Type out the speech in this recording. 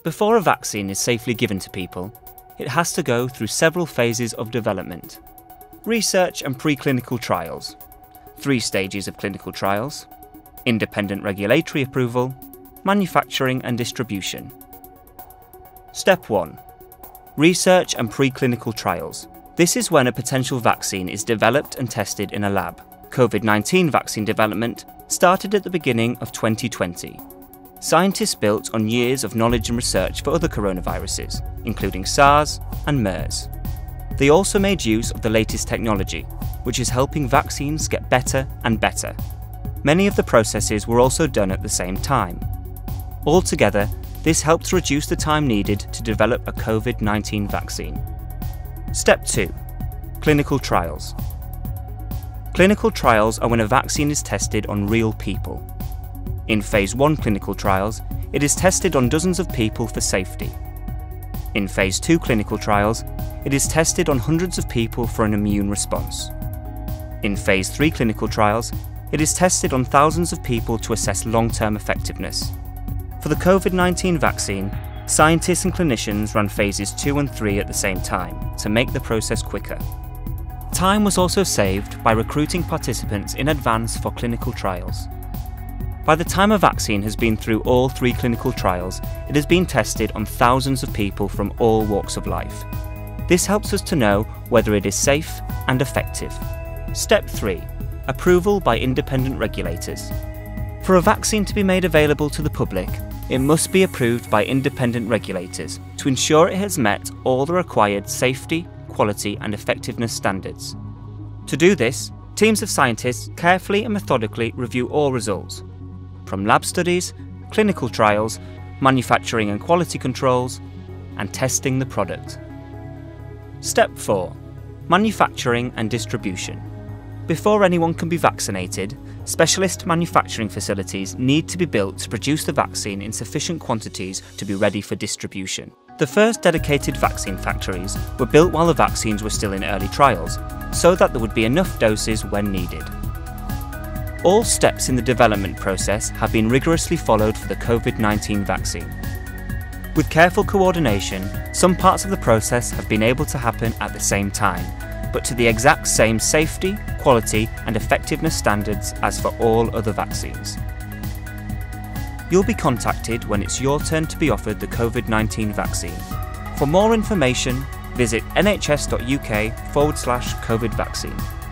Before a vaccine is safely given to people, it has to go through several phases of development. Research and preclinical trials, 3 stages of clinical trials, independent regulatory approval, manufacturing and distribution. Step 1. Research and preclinical trials. This is when a potential vaccine is developed and tested in a lab. COVID-19 vaccine development started at the beginning of 2020. Scientists built on years of knowledge and research for other coronaviruses, including SARS and MERS. They also made use of the latest technology, which is helping vaccines get better and better. Many of the processes were also done at the same time. Altogether, this helped to reduce the time needed to develop a COVID-19 vaccine. Step 2. Clinical trials. Clinical trials are when a vaccine is tested on real people. In Phase 1 clinical trials, it is tested on dozens of people for safety. In Phase 2 clinical trials, it is tested on hundreds of people for an immune response. In Phase 3 clinical trials, it is tested on thousands of people to assess long-term effectiveness. For the COVID-19 vaccine, scientists and clinicians ran Phases 2 and 3 at the same time to make the process quicker. Time was also saved by recruiting participants in advance for clinical trials. By the time a vaccine has been through all 3 clinical trials, it has been tested on thousands of people from all walks of life. This helps us to know whether it is safe and effective. Step 3. Approval by independent regulators. For a vaccine to be made available to the public, it must be approved by independent regulators to ensure it has met all the required safety, quality and effectiveness standards. To do this, teams of scientists carefully and methodically review all results, from lab studies, clinical trials, manufacturing and quality controls, and testing the product. Step 4. Manufacturing and distribution. Before anyone can be vaccinated, specialist manufacturing facilities need to be built to produce the vaccine in sufficient quantities to be ready for distribution. The first dedicated vaccine factories were built while the vaccines were still in early trials, so that there would be enough doses when needed. All steps in the development process have been rigorously followed for the COVID-19 vaccine. With careful coordination, some parts of the process have been able to happen at the same time, but to the exact same safety, quality and effectiveness standards as for all other vaccines. You'll be contacted when it's your turn to be offered the COVID-19 vaccine. For more information, visit nhs.uk/COVID vaccine.